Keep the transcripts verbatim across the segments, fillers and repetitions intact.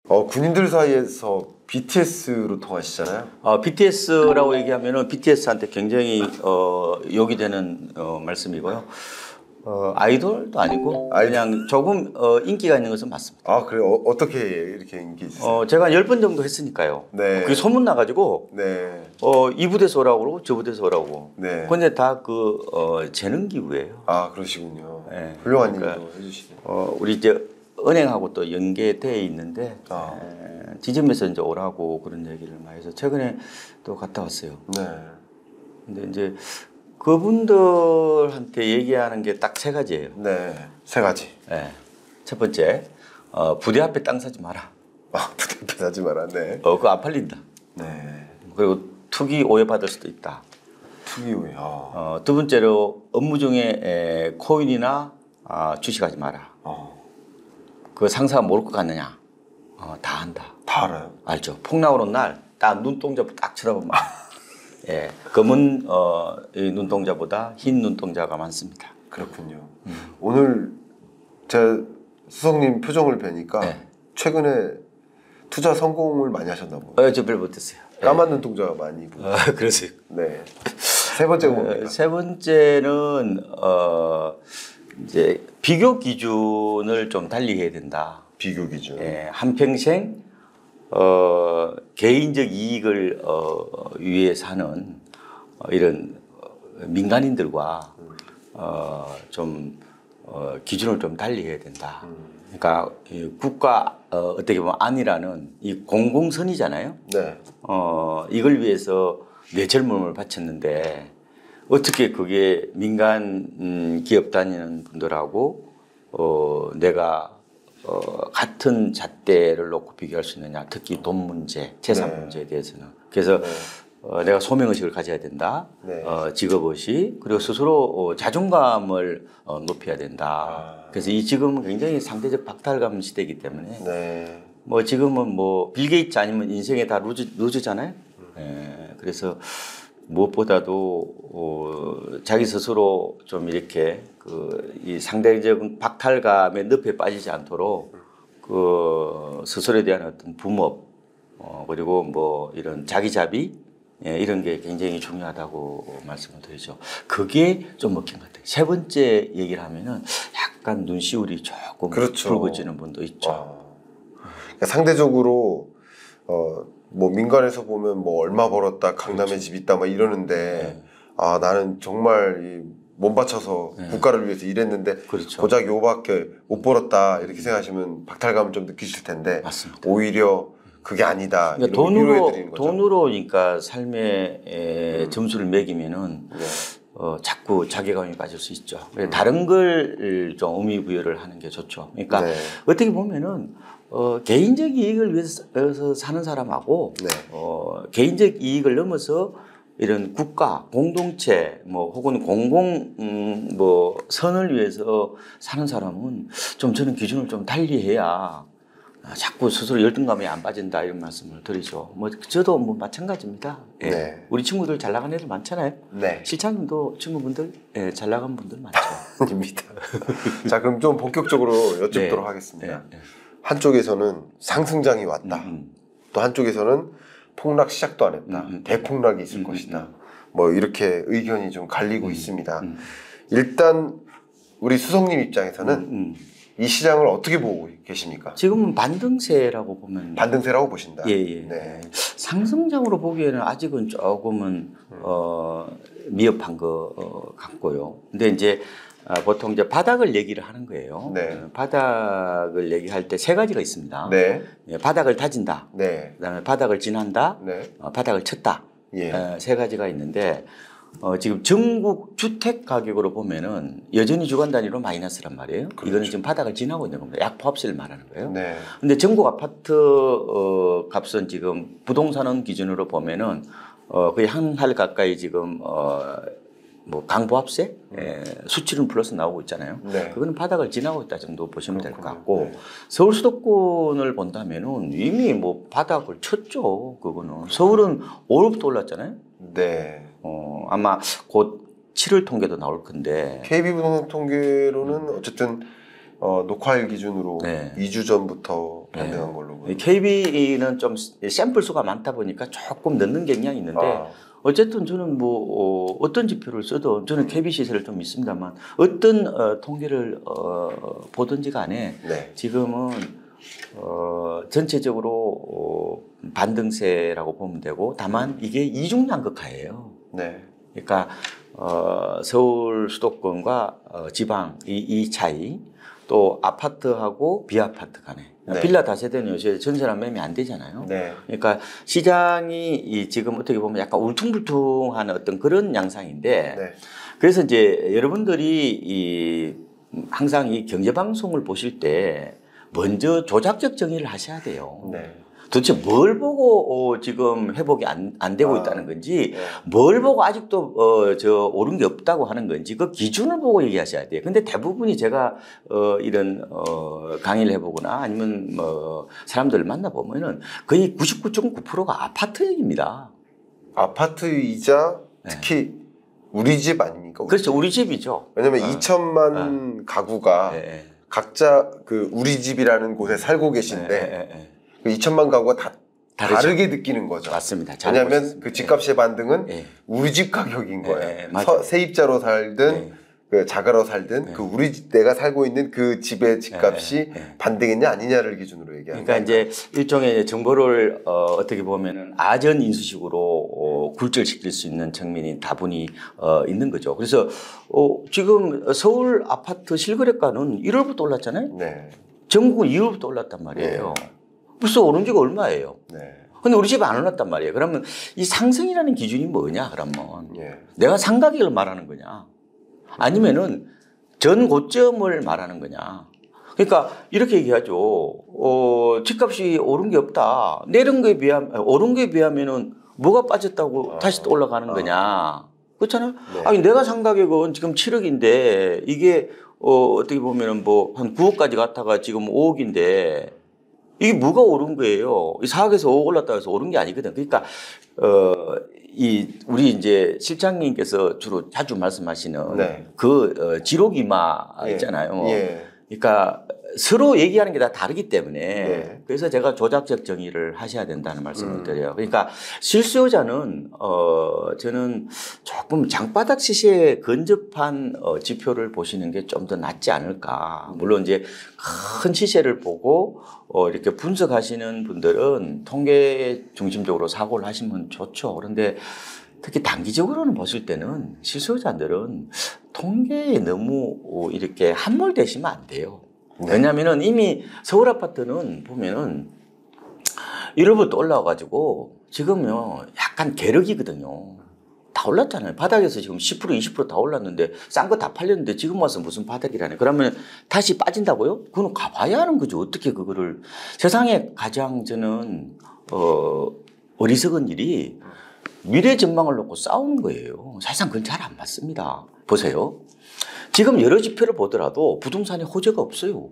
어, 군인들 사이에서 비티에스로 통하시잖아요. 어, 비티에스라고 얘기하면은 비티에스한테 굉장히 어, 욕이 되는 어, 말씀이고요. 어, 아이돌도 아니고 아이돌. 그냥 조금 어, 인기가 있는 것은 맞습니다. 아 그래요? 어, 어떻게 이렇게 인기 있으세요? 어, 제가 열 번 정도 했으니까요. 네. 그게 소문 나가지고 네. 어, 이 부대에서 오라고 그러고 저 부대에서 오라고 그러고. 네. 근데 다 그 어, 재능 기부예요. 아 그러시군요. 네. 훌륭한 그러니까, 일도 해주시네요. 어, 우리 이제 은행하고 또 연계돼 있는데 아. 에, 지점에서 이제 오라고 그런 얘기를 많이 해서 최근에 또 갔다 왔어요. 네. 근데 이제 그분들한테 얘기하는 게 딱 세 가지예요. 네. 세 가지. 네. 첫 번째, 어, 부대 앞에 땅 사지 마라. 아 부대 앞에 사지 마라. 네. 어, 그거 안 팔린다. 네. 그리고 투기 오해받을 수도 있다. 투기 오해. 아. 어, 두 번째로 업무 중에 에, 코인이나 아, 주식하지 마라. 어. 그 상사가 모를 것 같느냐? 어, 다 안다. 다 알아요. 알죠. 폭 나오는 날 딱 눈동자 딱 쳐다보면 예, 검은 어, 이 눈동자보다 흰 눈동자가 많습니다. 그렇군요. 음. 오늘 제 수석님 표정을 뵈니까 네. 최근에 투자 성공을 많이 하셨나 보네요. 어, 저 별 못했어요. 까만 눈동자가 많이 보여요. 어, 그러세요. 네. 세 번째가 뭡니까? 어, 세 번째는 어, 이제 비교 기준을 좀 달리해야 된다. 비교 기준. 예, 한 평생 어, 개인적 이익을 어, 위해 사는 어, 이런 민간인들과 어, 좀 어, 기준을 좀 달리해야 된다. 그러니까 이 국가 어, 어떻게 보면 안이라는 이 공공선이잖아요. 네. 어, 이걸 위해서 내 젊음을 바쳤는데 어떻게 그게 민간 음, 기업 다니는 분들하고 어, 내가 어, 같은 잣대를 놓고 비교할 수 있느냐. 특히 돈 문제, 재산 네. 문제에 대해서는. 그래서 네. 어, 내가 소명의식을 가져야 된다. 네. 어, 직업의식, 그리고 스스로 어, 자존감을 어, 높여야 된다. 아. 그래서 이 지금은 굉장히 상대적 박탈감 시대이기 때문에 네. 뭐 지금은 뭐 빌 게이츠 아니면 인생에 다 루즈, 루즈잖아요. 예, 그래서 무엇보다도 어, 자기 스스로 좀 이렇게 그 이 상대적인 박탈감의 늪에 빠지지 않도록 그 스스로에 대한 어떤 부업 어, 그리고 뭐 이런 자기자비 예, 이런 게 굉장히 중요하다고 말씀을 드리죠. 그게 좀 먹힌 것 같아요. 세 번째 얘기를 하면은 약간 눈시울이 조금 그렇죠. 붉어지는 분도 있죠. 아. 그러니까 상대적으로 어, 뭐 민간에서 보면 뭐 얼마 벌었다, 강남에 그렇죠. 집 있다 막 이러는데 네. 아 나는 정말 이 몸 바쳐서 네. 국가를 위해서 일했는데 그렇죠. 고작 요밖에 못 벌었다 이렇게 생각하시면 박탈감을 좀 느끼실 텐데 맞습니다. 오히려 그게 아니다. 그러니까 이런 돈으로 위로해드리는 거죠. 돈으로니까 삶의 에, 음. 점수를 매기면은 네. 어, 자꾸 자괴감이 빠질 수 있죠. 음. 다른 걸 좀 의미 부여를 하는 게 좋죠. 그러니까 네. 어떻게 보면은 어, 개인적 이익을 위해서 사는 사람하고 네. 어, 개인적 이익을 넘어서 이런 국가, 공동체, 뭐 혹은 공공 음, 뭐 선을 위해서 사는 사람은 좀 저는 기준을 좀 달리해야 자꾸 스스로 열등감에 안 빠진다 이런 말씀을 드리죠. 뭐 저도 뭐 마찬가지입니다. 예. 네. 우리 친구들 잘 나간 애들 많잖아요. 네. 실장님도 친구분들 예, 잘 나간 분들 많죠. 아닙니다. 자 그럼 좀 본격적으로 여쭙도록 네. 하겠습니다. 네. 네. 한쪽에서는 상승장이 왔다. 음, 음. 또 한쪽에서는 폭락 시작도 안 했다. 음, 음. 대폭락이 있을 음, 것이다. 음. 뭐 이렇게 의견이 좀 갈리고 음, 있습니다. 음. 일단 우리 수석님 입장에서는 음, 음. 이 시장을 어떻게 보고 계십니까? 지금은 반등세라고 보면 반등세라고 보신다. 예, 예. 네. 상승장으로 보기에는 아직은 조금은 어, 미흡한 것 어, 같고요. 근데 이제 아, 보통 이제 바닥을 얘기를 하는 거예요. 네. 어, 바닥을 얘기할 때 세 가지가 있습니다. 네. 예, 바닥을 다진다. 네. 그다음에 바닥을 지난다. 네. 어, 바닥을 쳤다. 예. 어, 세 가지가 있는데 어, 지금 전국 주택 가격으로 보면은 여전히 주간 단위로 마이너스란 말이에요. 그렇죠. 이거는 지금 바닥을 지나고 있는 겁니다. 약포합세를 말하는 거예요. 네. 근데 전국 아파트 어, 값은 지금 부동산원 기준으로 보면은 어, 거의 한 할 가까이 지금 어, 뭐 강보합세 음. 에, 수치는 플러스 나오고 있잖아요. 네. 그거는 바닥을 지나고 있다 정도 보시면 될 것 그렇군요. 같고 네. 서울 수도권을 본다면은 이미 뭐 바닥을 쳤죠. 그거는 서울은 오월부터 올랐잖아요. 네. 어, 아마 곧 칠월 통계도 나올 건데 케이비부동산 통계로는 어쨌든 어, 녹화일 기준으로 네. 이 주 전부터 반등한 네. 걸로 보여요. 케이비는 좀 샘플 수가 많다 보니까 조금 늦는 경향이 있는데 아. 어쨌든 저는 뭐 어, 어떤 지표를 써도 저는 케이비 시세를 좀 믿습니다만 어떤 어, 통계를 어, 보든지 간에 네. 지금은 어, 전체적으로 어, 반등세라고 보면 되고 다만 이게 이중양극화예요. 네. 그러니까 어, 서울 수도권과 어, 지방 이, 이 차이 또 아파트하고 비아파트 간에 네. 빌라 다세대는 요새 전세랑 매매 안 되잖아요. 네. 그러니까 시장이 이 지금 어떻게 보면 약간 울퉁불퉁한 어떤 그런 양상인데 네. 그래서 이제 여러분들이 이 항상 이 경제 방송을 보실 때 먼저 조작적 정의를 하셔야 돼요. 네. 도대체 뭘 보고 어, 지금 회복이 안, 안 되고 아, 있다는 건지 네. 뭘 보고 아직도 어, 저 오른 게 없다고 하는 건지 그 기준을 보고 얘기하셔야 돼요. 근데 대부분이 제가 어, 이런 어, 강의를 해보거나 아니면 뭐 사람들을 만나보면은 거의 구십구 점 구 퍼센트가 아파트 얘기입니다. 아파트이자 특히 우리 집 아닙니까? 우리 그렇죠. 집. 우리 집이죠. 왜냐면 어. 이천만 가구가 예, 각자 그 우리 집이라는 곳에 살고 예, 계신데 예, 예. 그 이천만 가구가 다 다르죠. 다르게 느끼는 거죠. 맞습니다. 잘 왜냐하면 보셨습니다. 그 집값의 반등은 예. 우리 집 가격인 거예요. 예, 예, 맞아요. 서- 세입자로 살든 예. 그 자가로 살든 예. 그 우리 집 내가 살고 있는 그 집의 집값이 예, 예. 반등했냐 아니냐를 기준으로 얘기하는 그러니까 거예요. 이제 일종의 정보를 어, 어떻게 보면은 아전 인수식으로 어, 굴절시킬 수 있는 측면이 다분히 어, 있는 거죠. 그래서 어, 지금 서울 아파트 실거래가는 일월부터 올랐잖아요. 네. 전국은 이월부터 올랐단 말이에요. 벌써 오른 지가 얼마예요? 네. 근데 우리 집에 안 올랐단 말이에요. 그러면 이 상승이라는 기준이 뭐냐? 그러면 예. 내가 상가격을 말하는 거냐? 아니면은 전 고점을 말하는 거냐? 그러니까 이렇게 얘기하죠. 어, 집값이 오른 게 없다. 내린 거에 비하면 오른 거에 비하면은 뭐가 빠졌다고 아, 다시 또 올라가는 아. 거냐? 그렇잖아요. 네. 아니 내가 산 가격은 지금 칠억인데 이게 어, 어떻게 보면은 뭐 한 구억까지 갔다가 지금 오억인데 이게 뭐가 오른 거예요? 이 사억에서 오억 올랐다 해서 오른 게 아니거든. 그러니까 어, 이 우리 이제 실장님께서 주로 자주 말씀하시는 네. 그 어, 지록이마 예. 있잖아요. 예. 그러니까 서로 얘기하는 게 다 다르기 때문에 네. 그래서 제가 조작적 정의를 하셔야 된다는 말씀을 음. 드려요. 그러니까 실수요자는 어 저는 조금 장바닥 시세에 근접한 어, 지표를 보시는 게 좀 더 낫지 않을까. 물론 이제 큰 시세를 보고 어 이렇게 분석하시는 분들은 통계 중심적으로 사고를 하시면 좋죠. 그런데 특히 단기적으로는 보실 때는 실수요자들은 통계에 너무 이렇게 함몰되시면 안 돼요. 네. 왜냐하면은 이미 서울 아파트는 보면은 일월부터 올라와가지고 지금요 약간 계륵이거든요. 다 올랐잖아요. 바닥에서 지금 십 퍼센트, 이십 퍼센트 다 올랐는데 싼 거 다 팔렸는데 지금 와서 무슨 바닥이라네. 그러면 다시 빠진다고요? 그건 가봐야 하는 거죠. 어떻게 그거를. 세상에 가장 저는 어, 어리석은 일이 미래 전망을 놓고 싸우는 거예요. 사실상 그건 잘 안 맞습니다. 보세요. 지금 여러 지표를 보더라도 부동산에 호재가 없어요.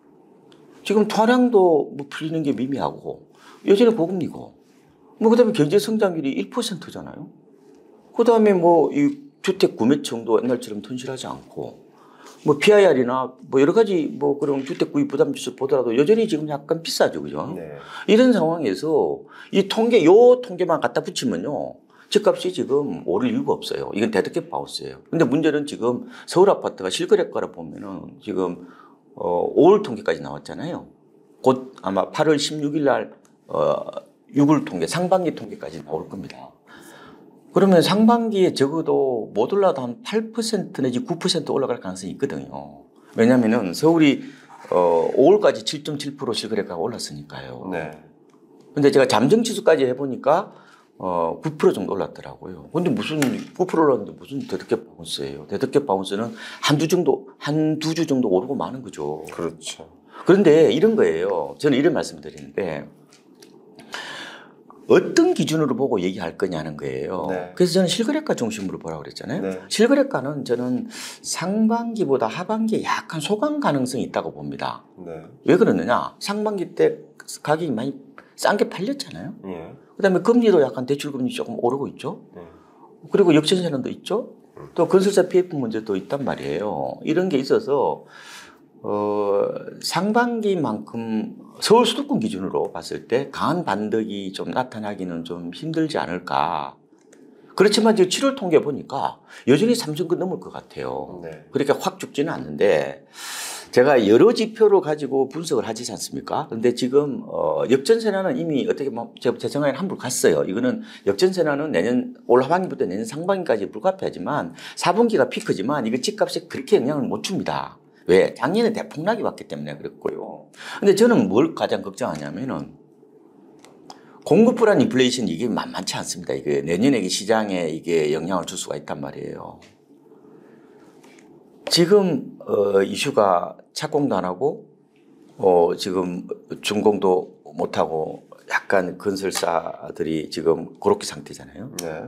지금 토량도 뭐 풀리는 게 미미하고 여전히 고금리고 뭐 그다음에 경제 성장률이 일 퍼센트잖아요. 그다음에 뭐 이 주택 구매층도 옛날처럼 튼실하지 않고 뭐 피아이알이나 뭐 여러 가지 뭐 그런 주택 구입 부담 지수 보더라도 여전히 지금 약간 비싸죠, 그죠? 네. 이런 상황에서 이 통계 요 통계만 갖다 붙이면요. 집값이 지금 오를 이유가 없어요. 이건 데드캣 바우스예요. 근데 문제는 지금 서울 아파트가 실거래가를 보면은 지금 어 오월 통계까지 나왔잖아요. 곧 아마 팔월 십육일 날 어 유월 통계, 상반기 통계까지 나올 겁니다. 그러면 상반기에 적어도 못 올라도 한 팔 퍼센트 내지 구 퍼센트 올라갈 가능성이 있거든요. 왜냐면은 서울이 어 오월까지 칠 점 칠 퍼센트 실거래가가 올랐으니까요. 네. 근데 제가 잠정 지수까지 해보니까 어, 구 퍼센트 정도 올랐더라고요. 근데 무슨 구 퍼센트 올랐는데 무슨 데드캣 바운스예요. 데드캣 바운스는 한두 정도, 한두 주 정도 오르고 마는 거죠. 그렇죠. 그런데 이런 거예요. 저는 이런 말씀을 드리는데 어떤 기준으로 보고 얘기할 거냐는 거예요. 네. 그래서 저는 실거래가 중심으로 보라고 그랬잖아요. 네. 실거래가는 저는 상반기보다 하반기에 약간 소강 가능성이 있다고 봅니다. 네. 왜 그러느냐? 상반기 때 가격이 많이 싼 게 팔렸잖아요. 예. 그다음에 금리도 약간 대출금리 조금 오르고 있죠. 네. 그리고 역전세난도 있죠. 또 건설사 피에프 문제도 있단 말이에요. 이런 게 있어서 어, 상반기만큼 서울 수도권 기준으로 봤을 때 강한 반등이 좀 나타나기는 좀 힘들지 않을까. 그렇지만 지금 칠월 통계 보니까 여전히 삼천건 넘을 것 같아요. 네. 그러니까 확 죽지는 않는데 제가 여러 지표를 가지고 분석을 하지 않습니까? 그런데 지금 어, 역전세난은 이미 어떻게 보면 제 생각에는 한불 갔어요. 이거는 역전세난은 내년 올 하반기부터 내년 상반기까지 불가피하지만 사 분기가 피크지만 이거 집값에 그렇게 영향을 못 줍니다. 왜? 작년에 대폭락이 왔기 때문에 그랬고요. 근데 저는 뭘 가장 걱정하냐면은 공급 불안 인플레이션 이게 만만치 않습니다. 이게 내년에 시장에 이게 영향을 줄 수가 있단 말이에요. 지금 어, 이슈가 착공도 안 하고 어, 지금 준공도 못 하고 약간 건설사들이 지금 그렇게 상태잖아요. 네.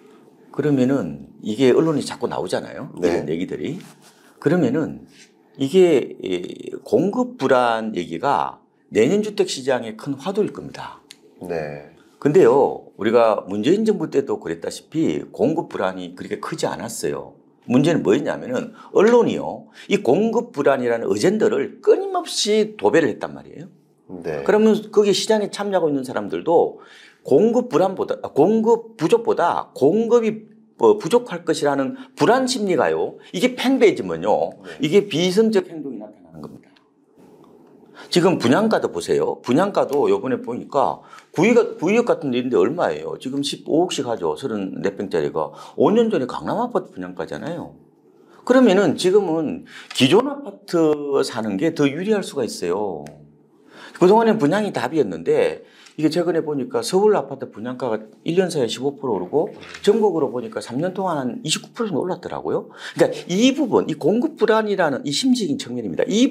그러면은 이게 언론이 자꾸 나오잖아요. 네. 이런 얘기들이. 그러면은 이게 공급 불안 얘기가 내년 주택 시장에 큰 화두일 겁니다. 네. 근데요, 우리가 문재인 정부 때도 그랬다시피 공급 불안이 그렇게 크지 않았어요. 문제는 뭐였냐면은 언론이요, 이 공급 불안이라는 어젠더를 끊임없이 도배를 했단 말이에요. 네. 그러면 거기 시장에 참여하고 있는 사람들도 공급 불안보다, 공급 부족보다 공급이 부족할 것이라는 불안 심리가요, 이게 팽배해지면요, 이게 비이성적 행동이 나타나는 겁니다. 지금 분양가도 보세요. 분양가도 요번에 보니까 구역, 구역 같은 데 있는데 얼마예요? 지금 십오억씩 하죠. 서른네 평짜리가. 오 년 전에 강남 아파트 분양가잖아요. 그러면은 지금은 기존 아파트 사는 게 더 유리할 수가 있어요. 그동안엔 분양이 답이었는데 이게 최근에 보니까 서울 아파트 분양가가 일 년 사이에 십오 퍼센트 오르고 전국으로 보니까 삼 년 동안 한 이십구 퍼센트 정도 올랐더라고요. 그러니까 이 부분, 이 공급 불안이라는 이 심리적인 측면입니다. 이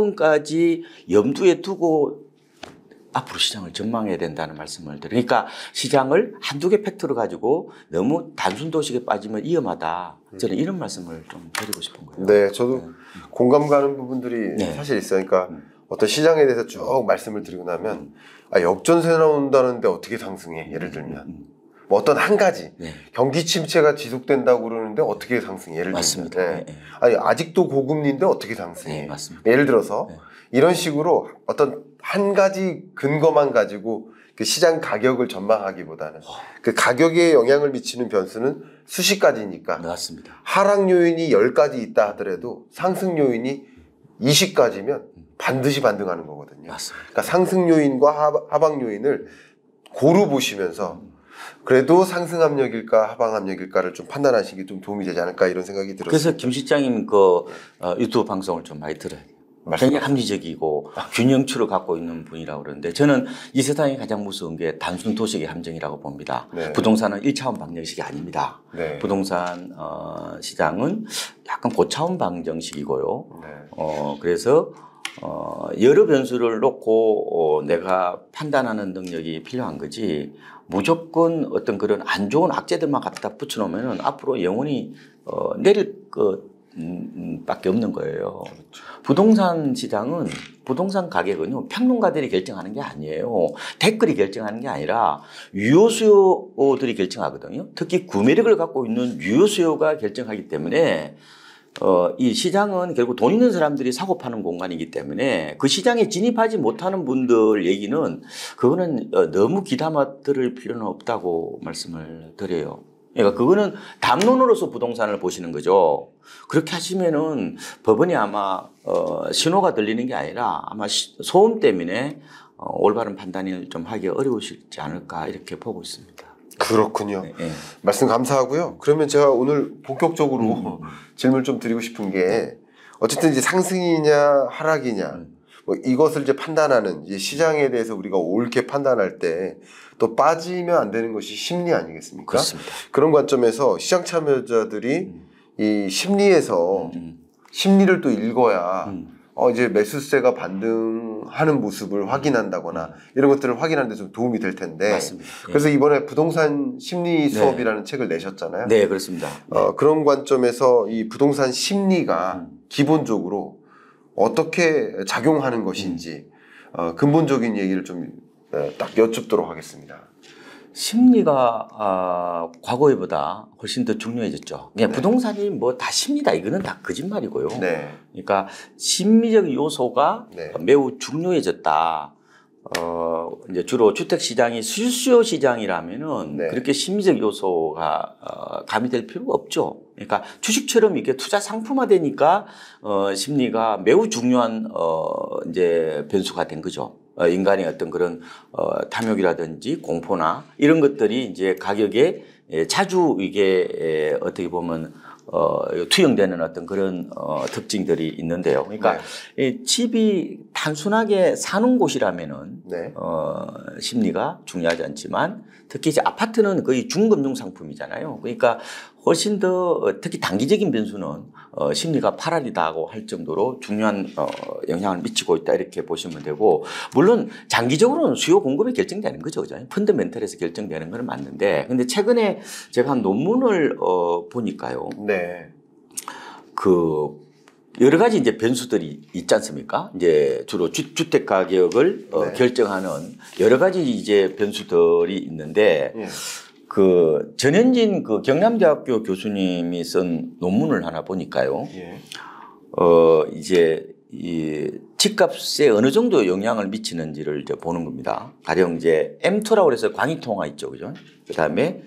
부분까지 염두에 두고 앞으로 시장을 전망해야 된다는 말씀을 드려요. 그러니까 시장을 한두 개 팩트로 가지고 너무 단순 도식에 빠지면 위험하다. 저는 이런 말씀을 좀 드리고 싶은 거예요. 네, 저도 네. 공감 가는 부분들이 네. 사실 있어요. 그러니까 어떤 시장에 대해서 쭉 말씀을 드리고 나면 아, 역전세 나온다는데 어떻게 상승해? 예를 들면 뭐 어떤 한 가지 네. 경기 침체가 지속된다고 그러는데 어떻게 상승해? 예를 맞습니다. 들면 네. 네, 네. 아니 아직도 고금리인데 어떻게 상승해? 네, 맞습니다. 예를 들어서 네. 이런 식으로 어떤 한 가지 근거만 가지고 그 시장 가격을 전망하기보다는 그 가격에 영향을 미치는 변수는 수십 가지니까 맞습니다. 하락 요인이 열 가지 있다 하더라도 상승 요인이 이십 가지면 반드시 반등하는 거거든요. 맞습니다. 그러니까 상승 요인과 하방 요인을 고루 보시면서 그래도 상승 압력일까 하방 압력일까를 좀 판단하시기 좀 도움이 되지 않을까 이런 생각이 들었어요. 그래서 김 실장님 그 어, 유튜브 방송을 좀 많이 들어요. 굉장히 합리적이고 균형추를 갖고 있는 분이라고 그러는데 저는 이 세상에 가장 무서운 게 단순 도식의 함정이라고 봅니다. 네. 부동산은 일 차원 방정식이 아닙니다. 네. 부동산 어, 시장은 약간 고차원 방정식이고요. 네. 어, 그래서 어, 여러 변수를 놓고 어, 내가 판단하는 능력이 필요한 거지 무조건 어떤 그런 안 좋은 악재들만 갖다 붙여놓으면 앞으로 영원히 어, 내릴 것 음, 밖에 없는 거예요. 그렇죠. 부동산 시장은 부동산 가격은요 평론가들이 결정하는 게 아니에요. 댓글이 결정하는 게 아니라 유효 수요들이 결정하거든요. 특히 구매력을 갖고 있는 유효 수요가 결정하기 때문에 어, 이 시장은 결국 돈 있는 사람들이 사고 파는 공간이기 때문에 그 시장에 진입하지 못하는 분들 얘기는 그거는 어, 너무 귀담아 들을 필요는 없다고 말씀을 드려요. 그러니까 그거는 담론으로서 부동산을 보시는 거죠. 그렇게 하시면은 법원이 아마 어, 신호가 들리는 게 아니라 아마 시, 소음 때문에 어, 올바른 판단을 좀 하기 어려우시지 않을까 이렇게 보고 있습니다. 그렇군요. 네, 네. 말씀 감사하고요. 그러면 제가 오늘 본격적으로 음. 질문 좀 드리고 싶은 게 어쨌든 이제 상승이냐 하락이냐 음. 뭐 이것을 이제 판단하는 이제 시장에 대해서 우리가 옳게 판단할 때 또 빠지면 안 되는 것이 심리 아니겠습니까? 그렇습니다. 그런 관점에서 시장 참여자들이 음. 이 심리에서 음. 심리를 또 읽어야 음. 어 이제 매수세가 반등하는 모습을 확인한다거나 이런 것들을 확인하는 데 좀 도움이 될 텐데. 맞습니다. 예. 그래서 이번에 부동산 심리 수업이라는 책을 내셨잖아요. 네, 그렇습니다. 네. 어, 그런 관점에서 이 부동산 심리가 음. 기본적으로 어떻게 작용하는 것인지 어, 근본적인 얘기를 좀 딱 여쭙도록 하겠습니다. 심리가 아, 과거에보다 훨씬 더 중요해졌죠. 그냥 네. 부동산이 뭐 다 심리다 이거는 다 거짓말이고요. 네. 그러니까 심리적 요소가 네. 매우 중요해졌다. 어, 이제 주로 주택 시장이 수요 시장이라면은 네. 그렇게 심리적 요소가 어, 가미될 필요가 없죠. 그러니까 주식처럼 이게 투자 상품화되니까 어, 심리가 매우 중요한 어, 이제 변수가 된 거죠. 어, 인간의 어떤 그런 어, 탐욕이라든지 공포나 이런 것들이 이제 가격에 예, 자주 이게 예, 어떻게 보면 어, 투영되는 어떤 그런 어, 특징들이 있는데요. 그러니까 네. 이 집이 단순하게 사는 곳이라면은 네. 어, 심리가 중요하지 않지만 특히 이제 아파트는 거의 중금융 상품이잖아요. 그러니까 훨씬 더 특히 단기적인 변수는 어, 심리가 팔알이다고 할 정도로 중요한 어, 영향을 미치고 있다 이렇게 보시면 되고 물론 장기적으로는 수요 공급이 결정되는 거죠, 그죠? 펀더멘털에서 결정되는 건 맞는데 근데 최근에 제가 한 논문을 어, 보니까요. 네. 그 여러 가지 이제 변수들이 있지 않습니까? 이제 주로 주, 주택 가격을 어, 네. 결정하는 여러 가지 이제 변수들이 있는데 예. 그 전현진 그 경남대학교 교수님이 쓴 논문을 하나 보니까요. 예. 어 이제 이 집값에 어느 정도 영향을 미치는지를 이제 보는 겁니다. 가령 이제 엠 투라고 해서 광의통화 있죠, 그죠? 그 다음에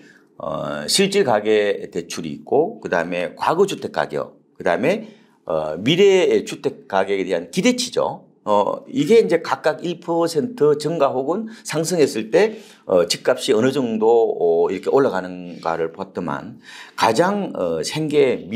어 실질 가계 대출이 있고, 그 다음에 과거 주택 가격, 그 다음에 어 미래의 주택 가격에 대한 기대치죠. 어, 이게 이제 각각 일 퍼센트 증가 혹은 상승했을 때, 어, 집값이 어느 정도, 어, 이렇게 올라가는가를 봤더만, 가장, 어, 생계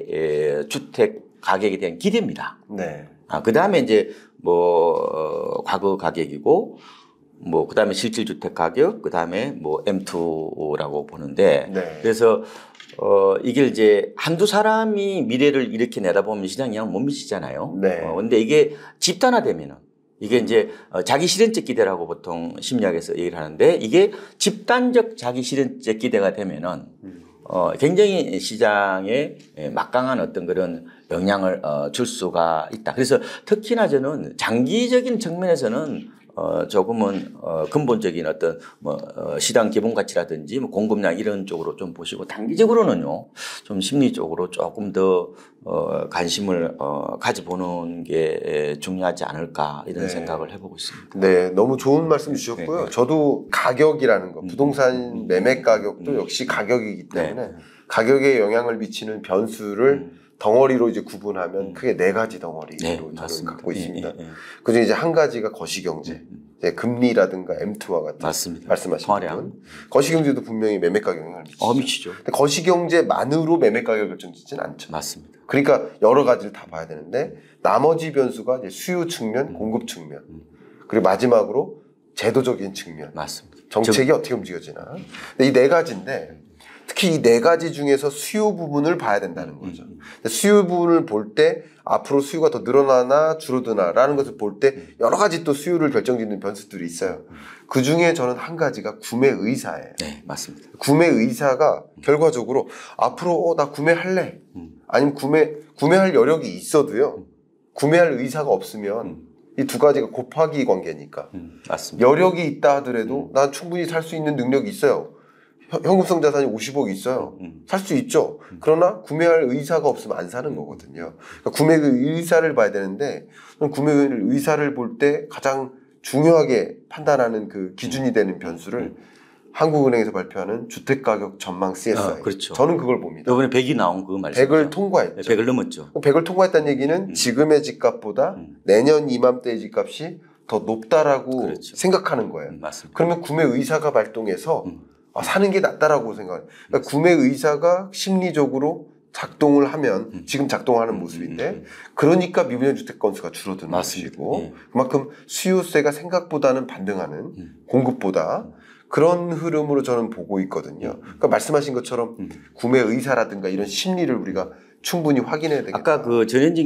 미래 주택 가격에 대한 기대입니다. 네. 아, 그 다음에 이제 뭐, 어, 과거 가격이고, 뭐, 그 다음에 실질 주택 가격, 그 다음에 뭐, 엠 투라고 보는데, 네. 그래서 어, 이게 이제 한두 사람이 미래를 이렇게 내다보면 시장 영향을 못 미치잖아요. 네. 어, 근데 이게 집단화되면은 이게 이제 어, 자기 실현적 기대라고 보통 심리학에서 얘기를 하는데 이게 집단적 자기 실현적 기대가 되면은 어, 굉장히 시장에 막강한 어떤 그런 영향을 어, 줄 수가 있다. 그래서 특히나 저는 장기적인 측면에서는 어, 조금은, 어, 근본적인 어떤, 뭐, 어, 시장 기본 가치라든지, 뭐, 공급량 이런 쪽으로 좀 보시고, 단기적으로는요, 좀 심리 쪽으로 조금 더, 어, 관심을, 어, 가져보는 게 중요하지 않을까, 이런 네. 생각을 해보고 있습니다. 네, 너무 좋은 말씀 주셨고요. 네. 저도 가격이라는 거, 음. 부동산 음. 매매 가격도 음. 역시 가격이기 때문에 네. 가격에 영향을 미치는 변수를 음. 덩어리로 이제 구분하면 음. 크게 네 가지 덩어리로 네, 저는 맞습니다. 갖고 있습니다. 예, 예, 예. 그중에 이제 한 가지가 거시경제, 음. 이제 금리라든가 엠 투와 같은 맞습니다. 말씀하신 통화량. 부분. 거시경제도 분명히 매매 가격 영향을 미치죠. 어, 미치죠. 근데 거시경제만으로 매매 가격 결정짓지는 않죠. 맞습니다. 그러니까 여러 가지를 다 봐야 되는데 나머지 변수가 이제 수요 측면, 음. 공급 측면, 음. 그리고 마지막으로 제도적인 측면, 맞습니다. 정책이 정- 어떻게 움직여지나. 근데 이 네 가지인데 특히 이 네 가지 중에서 수요 부분을 봐야 된다는 거죠. 음. 근데 수요 부분을 볼 때 앞으로 수요가 더 늘어나나 줄어드나라는 것을 볼 때 여러 가지 또 수요를 결정짓는 변수들이 있어요. 그 중에 저는 한 가지가 구매 의사예요. 네, 맞습니다. 구매 의사가 결과적으로 앞으로 어, 나 구매할래. 음. 아니면 구매 구매할 여력이 있어도요. 구매할 의사가 없으면 음. 이 두 가지가 곱하기 관계니까 음. 맞습니다. 여력이 있다 하더라도 난 충분히 살 수 있는 능력이 있어요. 현- 현금성 자산이 오십억이 있어요. 음. 살 수 있죠. 그러나 구매할 의사가 없으면 안 사는 거거든요. 그러니까 구매 의사를 봐야 되는데 구매 의사를 볼 때 가장 중요하게 판단하는 그 기준이 되는 변수를 한국은행에서 발표하는 주택가격 전망 씨 에스 아이. 아, 그렇죠. 저는 그걸 봅니다. 이번에 백이 나온 그 말씀. 백을 통과했죠. 백을 넘었죠. 백을 통과했다는 얘기는 음. 지금의 집값보다 음. 내년 이맘때의 집값이 더 높다라고 그렇죠. 생각하는 거예요. 음, 맞습니다. 그러면 구매 의사가 발동해서 음. 아, 사는 게 낫다라고 생각해요. 그러니까 구매 의사가 심리적으로 작동을 하면 음. 지금 작동하는 음, 모습인데 음, 음. 그러니까 미분양 주택 건수가 줄어드는 맞습니다. 것이고 예. 그만큼 수요세가 생각보다는 반등하는 음. 공급보다 그런 흐름으로 저는 보고 있거든요. 그러니까 말씀하신 것처럼 음. 구매 의사라든가 이런 심리를 우리가 충분히 확인해야 되겠다. 아까 그 전현진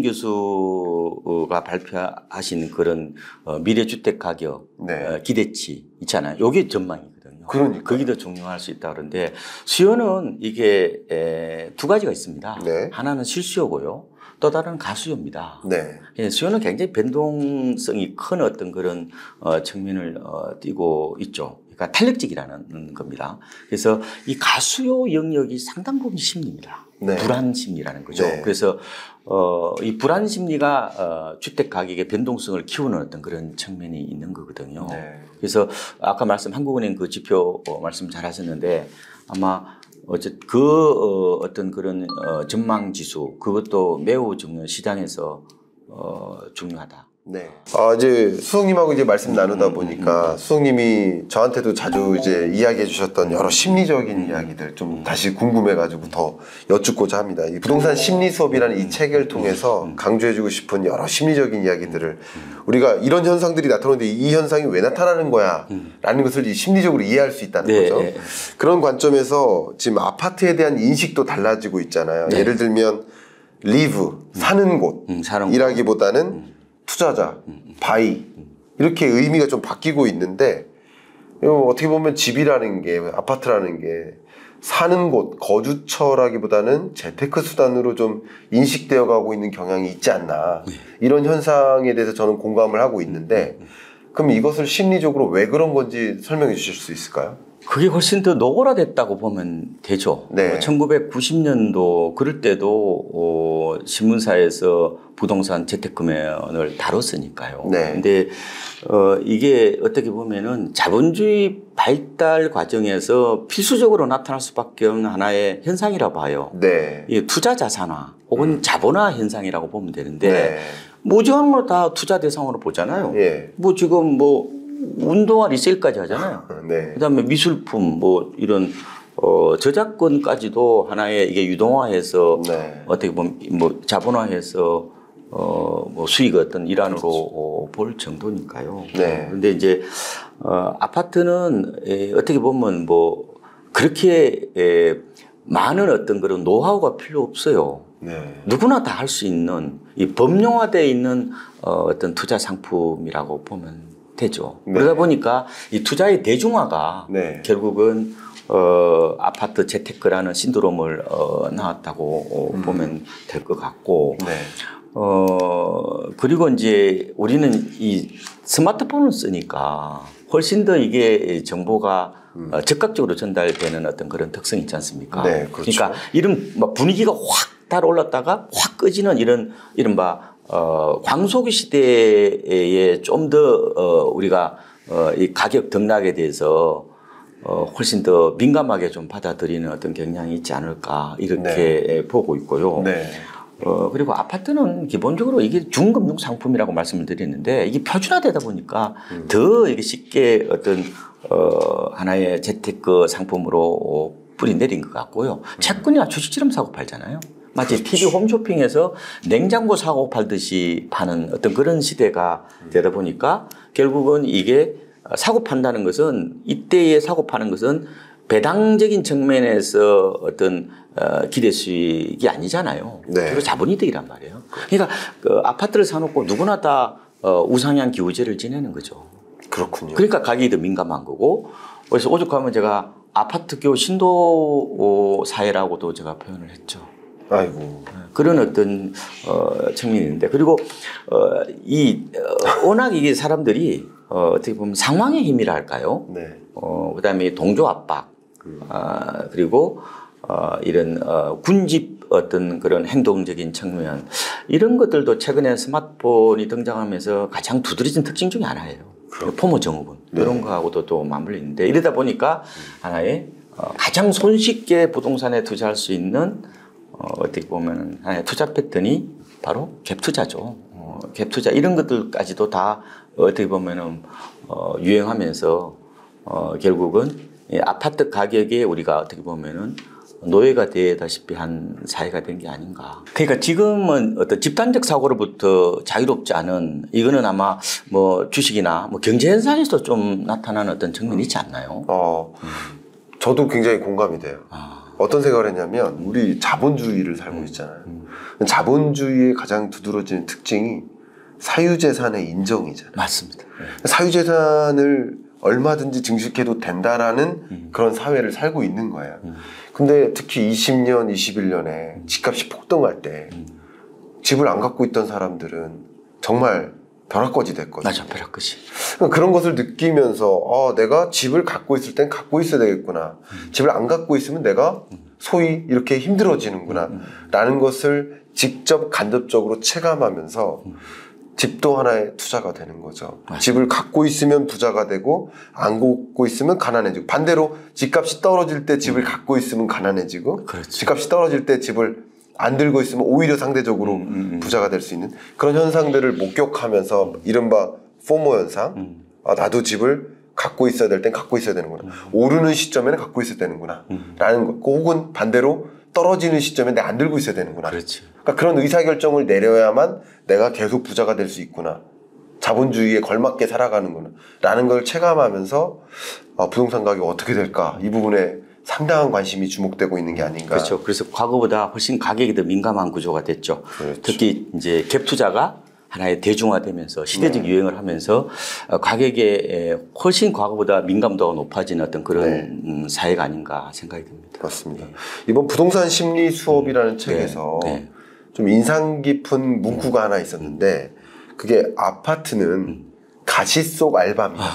교수가 발표하신 그런 어, 미래 주택 가격 네. 어, 기대치 있잖아요. 요게 전망이거든요. 그러니까요. 그게 더 중요할 수 있다 그런데 수요는 이게 에, 두 가지가 있습니다. 네. 하나는 실수요고요. 또 다른 가수요입니다. 네. 예, 수요는 굉장히 변동성이 큰 어떤 그런 어, 측면을 어, 띠고 있죠. 그러니까 탄력적이라는 겁니다. 그래서 이 가수요 영역이 상당 부분 심리입니다. 네. 불안 심리라는 거죠. 네. 그래서 어, 이 불안 심리가 어, 주택 가격의 변동성을 키우는 어떤 그런 측면이 있는 거거든요. 네. 그래서 아까 말씀 한국은행 그 지표 어, 말씀 잘하셨는데 아마 어쨌 그 어, 어떤 그런 어, 전망 지수 그것도 매우 중요 시장에서 어, 중요하다. 네. 아, 이제 수석님하고 이제 말씀 나누다 보니까 수석님이 저한테도 자주 이제 이야기해 주셨던 여러 심리적인 이야기들 좀 다시 궁금해가지고 더 여쭙고자 합니다. 이 부동산 심리 수업이라는 이 책을 통해서 강조해주고 싶은 여러 심리적인 이야기들을 우리가 이런 현상들이 나타나는데 이 현상이 왜 나타나는 거야? 라는 것을 이 심리적으로 이해할 수 있다는 네, 거죠. 네. 그런 관점에서 지금 아파트에 대한 인식도 달라지고 있잖아요. 네. 예를 들면 live, 사는 곳 음, 사는 곳. 이라기보다는 음. 투자자, 바이 이렇게 의미가 좀 바뀌고 있는데 어떻게 보면 집이라는 게 아파트라는 게 사는 곳, 거주처라기보다는 재테크 수단으로 좀 인식되어 가고 있는 경향이 있지 않나 이런 현상에 대해서 저는 공감을 하고 있는데 그럼 이것을 심리적으로 왜 그런 건지 설명해 주실 수 있을까요? 그게 훨씬 더 노골화됐다고 보면 되죠. 네. 천구백구십 년도 그럴 때도 어, 신문사에서 부동산 재테크면을 다뤘으니까요. 네. 근데 어, 이게 어떻게 보면은 자본주의 발달 과정에서 필수적으로 나타날 수밖에 없는 하나의 현상이라 봐요. 네. 이 투자 자산화 혹은 자본화 현상이라고 보면 되는데 네. 무지한 걸 다 투자 대상으로 보잖아요. 예. 뭐 지금 뭐 운동화 리셀까지 하잖아요. 네. 그다음에 미술품 뭐 이런 어 저작권까지도 하나의 이게 유동화해서 네. 어떻게 보면 뭐 자본화해서 어 뭐 수익 어떤 일환으로 어, 볼 정도니까요. 네. 그런데 이제 어 아파트는 에, 어떻게 보면 뭐 그렇게 에, 많은 어떤 그런 노하우가 필요 없어요. 네. 누구나 다 할 수 있는 이 법령화되어 있는 어, 어떤 투자 상품이라고 보면 되죠. 네. 그러다 보니까 이 투자의 대중화가 네. 결국은 어, 아파트 재테크라는 신드롬을 어, 낳았다고 어, 음. 보면 될 것 같고, 네. 어, 그리고 이제 우리는 이 스마트폰을 쓰니까 훨씬 더 이게 정보가 음. 어, 즉각적으로 전달되는 어떤 그런 특성이 있지 않습니까? 네, 그렇죠. 그러니까 이런 막 분위기가 확 달아올랐다가 확 꺼지는 이런 이른바 어, 광속기 시대에 좀 더 어, 우리가 어, 이 가격 등락에 대해서 어, 훨씬 더 민감하게 좀 받아들이는 어떤 경향이 있지 않을까 이렇게 네. 보고 있고요. 네. 어, 그리고 아파트는 기본적으로 이게 중금융 상품이라고 말씀을 드리는데 이게 표준화되다 보니까 음. 더 이게 쉽게 어떤 어, 하나의 재테크 상품으로 어, 뿌리 내린 것 같고요. 채권이나 주식처럼 사고 팔잖아요. 마치 그렇죠. 티비 홈쇼핑에서 냉장고 사고 팔듯이 파는 어떤 그런 시대가 되다 보니까 결국은 이게 사고 판다는 것은 이때에 사고 파는 것은 배당적인 측면에서 어떤 어, 기대 수익이 아니잖아요. 네. 그리고 자본이득이란 말이에요. 그러니까 그 아파트를 사놓고 누구나 다 어, 우상향 기우제를 지내는 거죠. 그렇군요. 그러니까 가격이 더 민감한 거고 그래서 오죽하면 제가 아파트교 신도 사회라고도 제가 표현을 했죠. 아이고. 그런 어떤 어, 측면이 있는데 그리고 어, 이 어, 워낙 이게 사람들이 어, 어떻게 보면 상황의 힘이라 할까요? 네. 어, 그다음에 동조 압박, 아, 그리고 어, 이런 어, 군집 어떤 그런 행동적인 측면 이런 것들도 최근에 스마트폰이 등장하면서 가장 두드러진 특징 중에 하나예요. 포모 정후군 네. 이런 거하고도 또 맞물려 있는데 이러다 보니까 하나의 어, 가장 손쉽게 부동산에 투자할 수 있는 어, 어떻게 보면 하나의 투자 패턴이 바로 갭 투자죠. 어, 갭 투자 이런 것들까지도 다 어떻게 보면은 어, 유행하면서 어, 결국은 이 아파트 가격에 우리가 어떻게 보면은 노예가 되다시피 한 사회가 된 게 아닌가. 그러니까 지금은 어떤 집단적 사고로부터 자유롭지 않은 이거는 아마 뭐 주식이나 뭐 경제 현상에서 좀 나타나는 어떤 측면이 있지 않나요? 어, 저도 굉장히 공감이 돼요. 아. 어떤 생각을 했냐면 우리 자본주의를 살고 음. 있잖아요. 자본주의의 가장 두드러지는 특징이 사유재산의 인정이잖아요. 맞습니다. 네. 사유재산을 얼마든지 증식해도 된다라는 음. 그런 사회를 살고 있는 거예요. 음. 근데 특히 이십 년, 이십일 년에 집값이 폭등할 때 음. 집을 안 갖고 있던 사람들은 정말 벼락거지 됐거든요. 맞아, 벼락거지. 그러니까 그런 것을 느끼면서 어, 내가 집을 갖고 있을 땐 갖고 있어야 되겠구나. 음. 집을 안 갖고 있으면 내가 소위 이렇게 힘들어지는구나. 음. 라는 것을 직접 간접적으로 체감하면서 음. 집도 하나의 투자가 되는 거죠. 맞아요. 집을 갖고 있으면 부자가 되고 안 갖고 있으면 가난해지고, 반대로 집값이 떨어질 때 집을 음. 갖고 있으면 가난해지고, 그렇지. 집값이 떨어질 때 집을 안 들고 있으면 오히려 상대적으로 음, 음, 부자가 될 수 있는 그런 현상들을 목격하면서 이른바 포모 현상, 음. 아, 나도 집을 갖고 있어야 될 땐 갖고 있어야 되는구나. 음. 오르는 시점에는 갖고 있어야 되는구나. 음. 라는 거. 혹은 반대로 떨어지는 시점에 내가 안 들고 있어야 되는구나. 그렇지. 그러니까 그런 의사결정을 내려야만 내가 계속 부자가 될 수 있구나. 자본주의에 걸맞게 살아가는구나. 라는 걸 체감하면서 아, 부동산 가격이 어떻게 될까. 이 부분에 상당한 관심이 주목되고 있는 게 아닌가. 그렇죠. 그래서 과거보다 훨씬 가격이 더 민감한 구조가 됐죠. 그렇죠. 특히 이제 갭 투자가 하나의 대중화되면서 시대적 네. 유행을 하면서 가격에 훨씬 과거보다 민감도가 높아진 어떤 그런 네. 사회가 아닌가 생각이 듭니다. 맞습니다. 네. 이번 부동산 심리 수업이라는 음. 책에서 네. 네. 좀 인상 깊은 문구가 음. 하나 있었는데 그게 아파트는 음. 가시 속 알바입니다.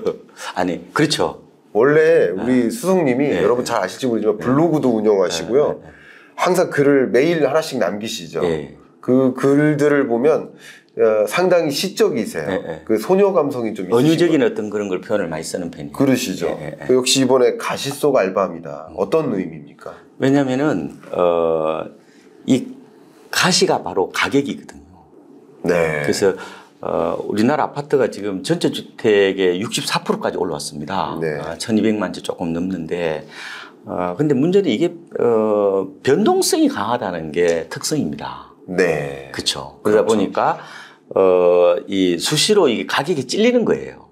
아니, 그렇죠. 원래 우리 아. 수석님이 네. 여러분 잘 아실지 모르지만 블로그도 운영하시고요. 네. 네. 항상 글을 매일 하나씩 남기시죠. 네. 그 글들을 보면 어, 상당히 시적이세요. 네, 네. 그 소녀 감성이 좀 은유적인 어떤 그런 걸 표현을 많이 쓰는 편이에요. 그러시죠. 네, 네. 그 역시 이번에 가시 속 알바입니다. 음. 어떤 의미입니까? 왜냐하면은 어, 이 가시가 바로 가격이거든요. 네. 그래서 어, 우리나라 아파트가 지금 전체 주택의 육십사 퍼센트까지 올라왔습니다. 네. 어, 천이백만 채 조금 넘는데, 어, 근데 문제는 이게, 어, 변동성이 강하다는 게 특성입니다. 네. 그쵸. 그러다 그렇죠. 보니까, 어, 이 수시로 이게 가격이 찔리는 거예요.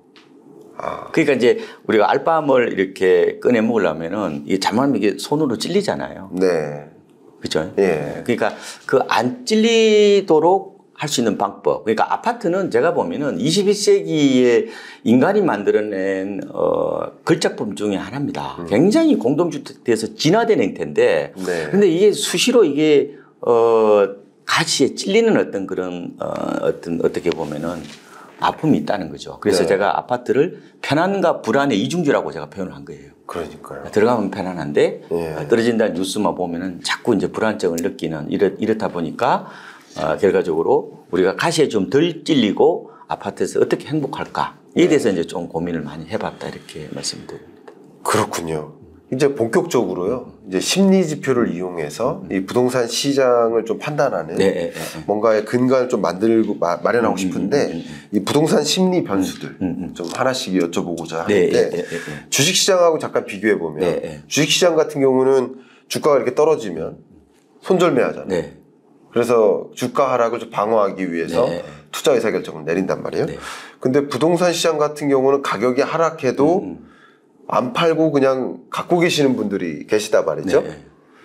아. 그러니까 이제 우리가 알밤을 이렇게 꺼내 먹으려면은 이게 잘못하면 이게 손으로 찔리잖아요. 네. 그죠? 예. 그러니까 그 안 찔리도록 할 수 있는 방법. 그러니까 아파트는 제가 보면은 이십일 세기에 인간이 만들어낸 어, 걸작품 중에 하나입니다. 음. 굉장히 공동주택에서 진화된 형태인데, 네. 근데 이게 수시로 이게 어, 가시에 찔리는 어떤 그런 어, 어떤 어떻게 보면은 아픔이 있다는 거죠. 그래서 네. 제가 아파트를 편안과 불안의 이중주라고 제가 표현을 한 거예요. 그러니까요. 들어가면 편안한데 예. 떨어진다는 뉴스만 보면은 자꾸 이제 불안증을 느끼는 이렇, 이렇다 보니까. 어, 결과적으로 우리가 가시에 좀 덜 찔리고 아파트에서 어떻게 행복할까에 네. 대해서 이제 좀 고민을 많이 해봤다 이렇게 말씀드립니다. 그렇군요. 이제 본격적으로요. 이제 심리 지표를 이용해서 음. 이 부동산 시장을 좀 판단하는 네, 네, 네. 뭔가의 근간을 좀 만들고 마, 마련하고 음, 싶은데 음, 음, 음. 이 부동산 심리 변수들 음, 음. 좀 하나씩 여쭤보고자 하는데 네, 네, 네, 네. 주식시장하고 잠깐 비교해 보면 네, 네. 주식시장 같은 경우는 주가가 이렇게 떨어지면 손절매하잖아요. 네. 그래서 주가 하락을 좀 방어하기 위해서 네. 투자 의사 결정을 내린단 말이에요. 네. 근데 부동산 시장 같은 경우는 가격이 하락해도 음. 안 팔고 그냥 갖고 계시는 분들이 계시다 말이죠. 네.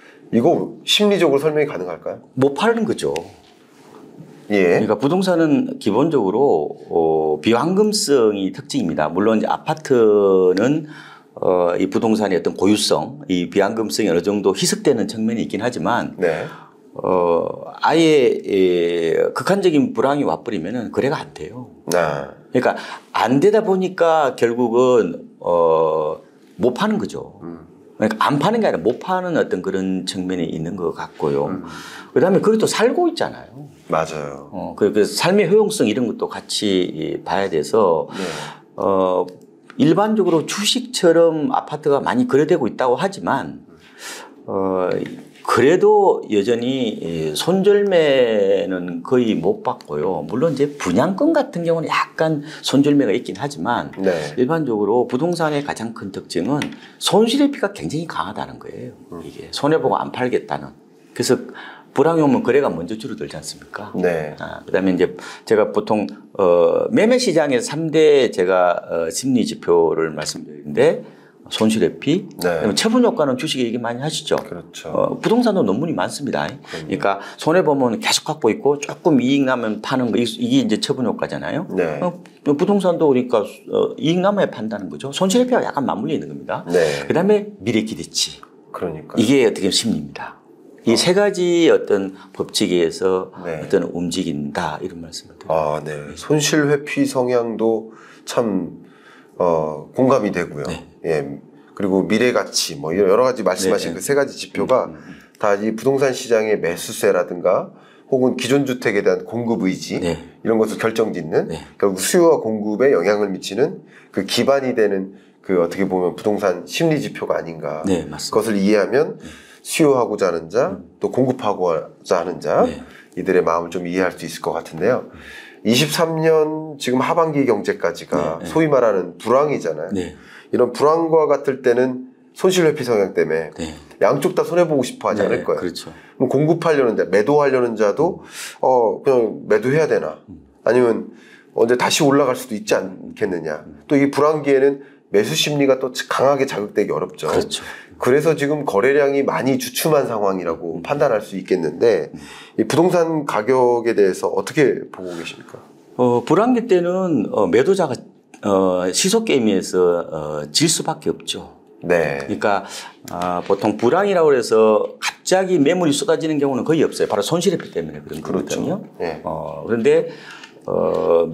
이거 심리적으로 설명이 가능할까요? 못 파는 거죠. 예. 그러니까 부동산은 기본적으로 어, 비환금성이 특징입니다. 물론 이제 아파트는 어, 이 부동산의 어떤 고유성, 이 비환금성이 어느 정도 희석되는 측면이 있긴 하지만. 네. 어, 아예, 예, 극한적인 불황이 와버리면은 거래가 안 돼요. 네. 그러니까 안 되다 보니까 결국은, 어, 못 파는 거죠. 음. 그러니까 안 파는 게 아니라 못 파는 어떤 그런 측면이 있는 것 같고요. 음. 그 다음에 그걸 또 살고 있잖아요. 맞아요. 어, 그, 삶의 효용성 이런 것도 같이 봐야 돼서, 네. 어, 일반적으로 주식처럼 아파트가 많이 거래되고 있다고 하지만, 어, 그래도 여전히 손절매는 거의 못 받고요. 물론 이제 분양권 같은 경우는 약간 손절매가 있긴 하지만 네. 일반적으로 부동산의 가장 큰 특징은 손실회피가 굉장히 강하다는 거예요. 이게 손해보고 안 팔겠다는. 그래서 불황이 오면 거래가 먼저 줄어들지 않습니까? 네. 아, 그다음에 이제 제가 보통 어, 매매 시장에서 삼 대 제가 어, 심리 지표를 말씀드리는데. 손실회피, 네. 처분 효과는 주식에 얘기 많이 하시죠. 그렇죠. 어, 부동산도 논문이 많습니다. 그럼요. 그러니까 손해 보면 계속 갖고 있고 조금 이익 나면 파는 거 이게 이제 처분 효과잖아요. 네. 어, 부동산도 그러니까 어, 이익 나면 판다는 거죠. 손실회피가 약간 맞물려 있는 겁니다. 네. 그다음에 미래 기대치. 그러니까 이게 어떻게 보면 심리입니다. 이 세 가지 어떤 법칙에서 네. 어떤 움직인다 이런 말씀을 드립니다. 아, 네. 손실 회피 성향도 참 어, 공감이 되고요. 네. 예. 그리고 미래 가치 뭐 여러 가지 말씀하신 네. 그 세 가지 지표가 음, 음, 음. 다 이 부동산 시장의 매수세라든가 혹은 기존 주택에 대한 공급 의지 네. 이런 것을 결정짓는 네. 결국 수요와 공급에 영향을 미치는 그 기반이 되는 그 어떻게 보면 부동산 심리 지표가 아닌가. 네, 맞습니다. 그것을 이해하면 수요하고자 하는 자, 또 공급하고자 하는 자 네. 이들의 마음을 좀 이해할 수 있을 것 같은데요. 이십삼 년 지금 하반기 경제까지가 네, 네. 소위 말하는 불황이잖아요. 네. 이런 불황과 같을 때는 손실 회피 성향 때문에 네. 양쪽 다 손해보고 싶어 하지 네, 않을 거예요. 그렇죠. 그럼 공급하려는 자, 매도하려는 자도 어 그냥 매도해야 되나? 아니면 언제 다시 올라갈 수도 있지 않겠느냐? 또 이 불황기에는 매수 심리가 또 강하게 자극되기 어렵죠. 그렇죠. 그래서 지금 거래량이 많이 주춤한 상황이라고 판단할 수 있겠는데 이 부동산 가격에 대해서 어떻게 보고 계십니까? 어, 불황기 때는 어, 매도자가 어, 시속 게임에서 어, 질 수밖에 없죠. 네. 그러니까 아, 보통 불황이라고 해서 갑자기 매물이 쏟아지는 경우는 거의 없어요. 바로 손실회피 때문에 그런 그렇죠. 거거든요. 네. 어, 그런데 어,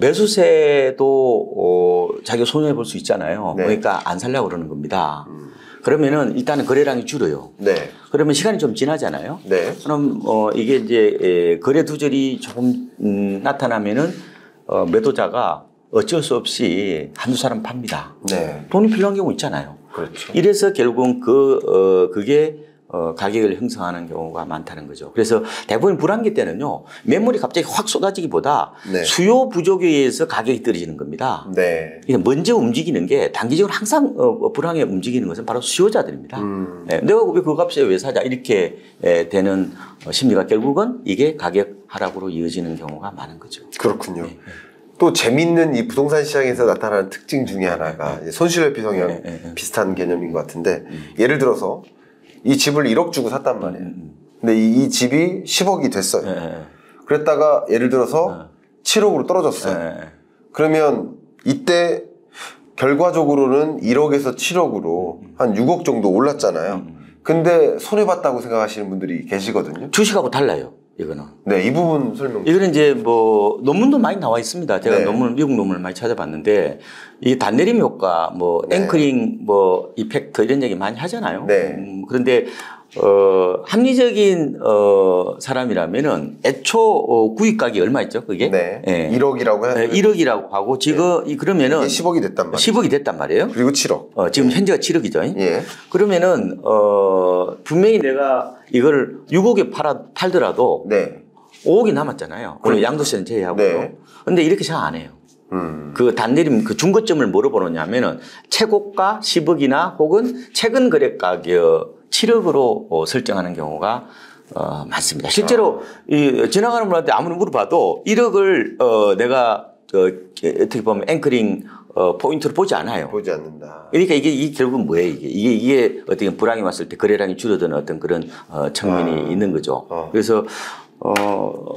매수세도 어, 자기가 손해 볼 수 있잖아요. 네. 그러니까 안 살려고 그러는 겁니다. 그러면은 일단은 거래량이 줄어요. 네. 그러면 시간이 좀 지나잖아요. 네. 그럼 어, 이게 이제 에, 거래 두절이 조금 음, 나타나면은 어, 매도자가 어쩔 수 없이 한두 사람 팝니다. 네. 돈이 필요한 경우 있잖아요. 그렇죠. 이래서 결국은 그, 어, 그게 어, 가격을 형성하는 경우가 많다는 거죠. 그래서 대부분 불황기 때는요, 매물이 갑자기 확 쏟아지기보다 네. 수요 부족에 의해서 가격이 떨어지는 겁니다. 네. 그래서 먼저 움직이는 게 단기적으로 항상 어, 불황에 움직이는 것은 바로 수요자들입니다. 음. 네, 내가 왜 그 값에 왜 사자 이렇게 에, 되는 어, 심리가 결국은 이게 가격 하락으로 이어지는 경우가 많은 거죠. 그렇군요. 네, 네. 또 재밌는 이 부동산 시장에서 나타나는 특징 중에 하나가 이제 손실회피 성향 네, 네, 네. 비슷한 개념인 것 같은데 예를 들어서 이 집을 일억 주고 샀단 말이에요. 음, 근데 이, 이 집이 십억이 됐어요. 네, 네. 그랬다가 예를 들어서 칠억으로 떨어졌어요. 네, 네. 그러면 이때 결과적으로는 일억에서 칠억으로 한 육억 정도 올랐잖아요. 근데 손해봤다고 생각하시는 분들이 계시거든요. 주식하고 달라요. 이거는. 네, 이 부분 설명. 이거는 이제 뭐 논문도 많이 나와 있습니다. 제가 네. 논문, 미국 논문을 많이 찾아봤는데 이 단내림 효과, 뭐 네. 앵커링, 뭐 이펙트 이런 얘기 많이 하잖아요. 네. 음, 그런데 어, 합리적인 어, 사람이라면은 애초 어, 구입가격이 얼마였죠? 그게? 네. 예. 일억이라고 해요. 네, 일억이라고 하고 지금 이 그러면은 이게 십억이 됐단 말이에요. 십억이 됐단 말이에요. 그리고 칠억. 어, 지금 현재가 칠억이죠. 예. 그러면은 어, 분명히 내가 이걸 육억에 팔아 팔더라도 네. 오억이 남았잖아요. 그럼 양도세는 제외하고요. 네. 근데 이렇게 생각 안 해요. 음. 그 단내림 그 중고점을 뭐로 보느냐면은 최고가 십억이나 혹은 최근 거래 가격 칠억으로 어, 설정하는 경우가 어, 많습니다. 실제로 이 지나가는 분한테 아무리 물어봐도 일억을 어, 내가 어, 어떻게 보면 앵커링 어, 포인트로 보지 않아요. 보지 않는다. 그러니까 이게, 이게 결국은 뭐예요, 이게? 이게, 이게 어떻게 보면 불황이 왔을 때 거래량이 줄어드는 어떤 그런 어, 측면이 아. 있는 거죠. 어. 그래서, 어,